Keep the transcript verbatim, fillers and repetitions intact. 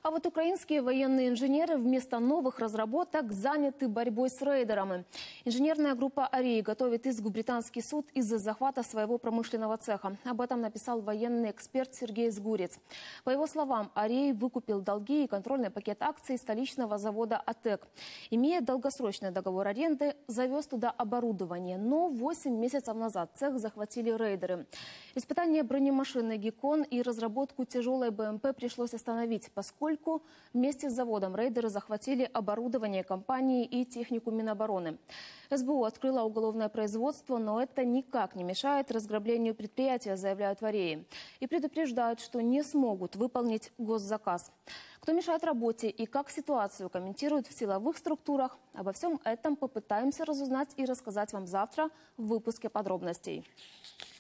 А вот украинские военные инженеры вместо новых разработок заняты борьбой с рейдерами. Инженерная группа «Арей» готовит иск в британский суд из-за захвата своего промышленного цеха. Об этом написал военный эксперт Сергей Сгурец. По его словам, «Арей» выкупил долги и контрольный пакет акций столичного завода «АТЭК». Имея долгосрочный договор аренды, завез туда оборудование. Но восемь месяцев назад цех захватили рейдеры. Испытание бронемашины «Геккон» и разработку тяжелой БМП пришлось остановить, поскольку вместе с заводом рейдеры захватили оборудование компании и технику Минобороны. СБУ открыла уголовное производство, но это никак не мешает разграблению предприятия, заявляют в Арее. И предупреждают, что не смогут выполнить госзаказ. Кто мешает работе и как ситуацию комментируют в силовых структурах, обо всем этом попытаемся разузнать и рассказать вам завтра в выпуске подробностей.